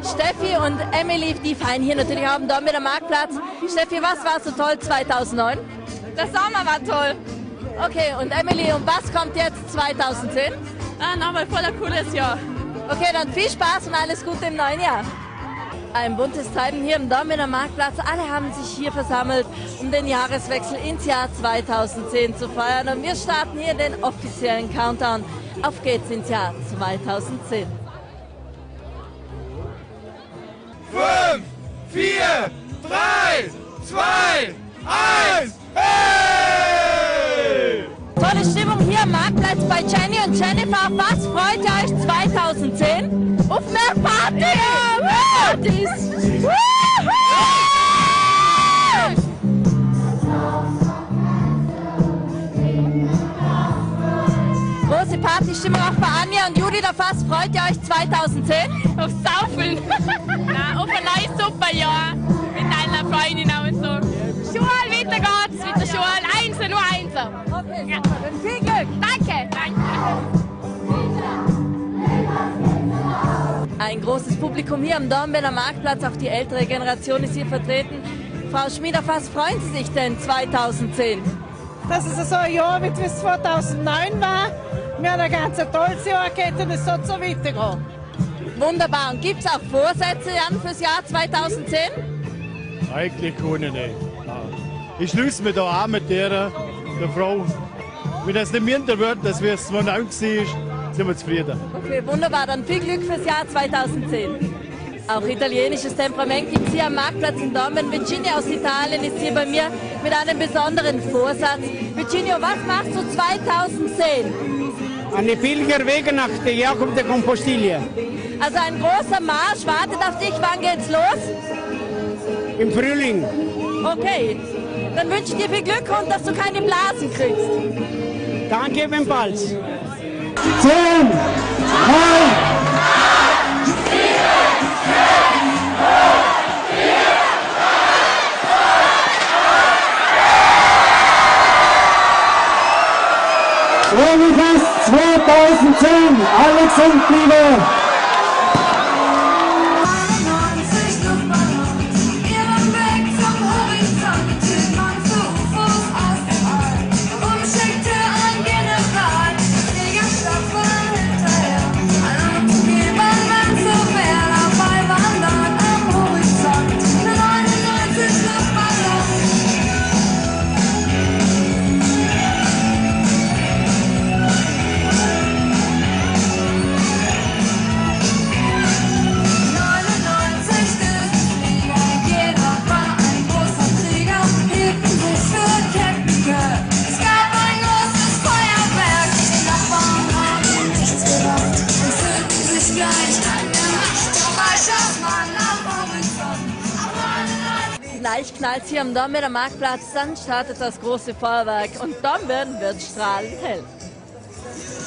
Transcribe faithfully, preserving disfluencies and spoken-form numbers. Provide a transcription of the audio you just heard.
Steffi und Emily, die feiern hier natürlich auch am Dornbirner Marktplatz. Steffi, was war so toll zweitausendneun? Der Sommer war toll. Okay, und Emily, und was kommt jetzt zweitausendzehn? Ah, nochmal voll ein cooles Jahr. Okay, dann viel Spaß und alles Gute im neuen Jahr. Ein buntes Treiben hier am Dornbirner Marktplatz. Alle haben sich hier versammelt, um den Jahreswechsel ins Jahr zweitausendzehn zu feiern. Und wir starten hier den offiziellen Countdown. Auf geht's ins Jahr zweitausendzehn. fünf, vier, drei, zwei, eins, hey! Tolle Stimmung hier am Marktplatz bei Jenny und Jennifer. Was freut ihr euch zweitausendzehn? Auf mehr Party! Ja, Partys! Große Partystimmung auch bei Anja und Judith. Auf was freut ihr euch zweitausendzehn? Auf Saufen. Nein, auf ein neues Superjahr. Mit einer Freundin und so. Schule, weiter geht's. Mit der Schule. Einser, nur Einser. Okay, ja. Dann viel Glück. Danke. Danke. Ein großes Publikum hier am Dornbirner Marktplatz. Auch die ältere Generation ist hier vertreten. Frau Schmid, auf was freuen Sie sich denn zweitausendzehn? Dass es so ein Jahr wird, wie es zweitausendneun war. Wir haben ein ganz tolles Jahr gehabt und es soll so weitergehen. Wunderbar. Und gibt es auch Vorsätze, Jan, fürs Jahr zweitausendzehn? Eigentlich keine, nicht. Ich schließe mich da an mit der, der Frau. Wenn das nicht minder wird, dass wir es zweitausendneun war, sind wir zufrieden. Okay, wunderbar. Dann viel Glück fürs Jahr zweitausendzehn. Auch italienisches Temperament gibt es hier am Marktplatz in Dornbirn. Virginia aus Italien ist hier bei mir mit einem besonderen Vorsatz. Virginia, was machst du zweitausendzehn? Eine Pilgerwege nach der Jakob de Compostilla. Also ein großer Marsch wartet auf dich. Wann geht's los? Im Frühling. Okay, dann wünsche ich dir viel Glück und dass du keine Blasen kriegst. Danke ebenfalls. zehn, neun, Fest zweitausendzehn, alle gesund, liebe! Gleich knallt hier am Dornbirner Marktplatz, dann startet das große Feuerwerk und Dornbirn wird strahlend hell.